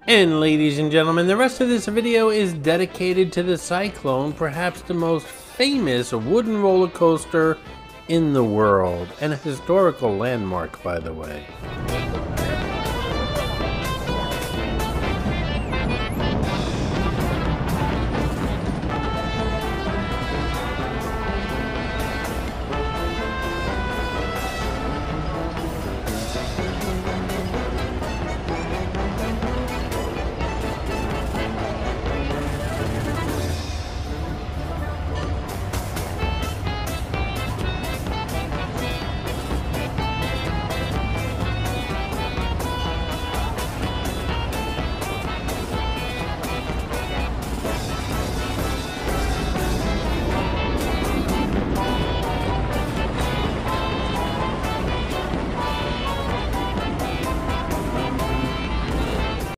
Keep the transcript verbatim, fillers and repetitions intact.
And ladies and gentlemen, the rest of this video is dedicated to the Cyclone, perhaps the most famous wooden roller coaster in the world, and a historical landmark, by the way.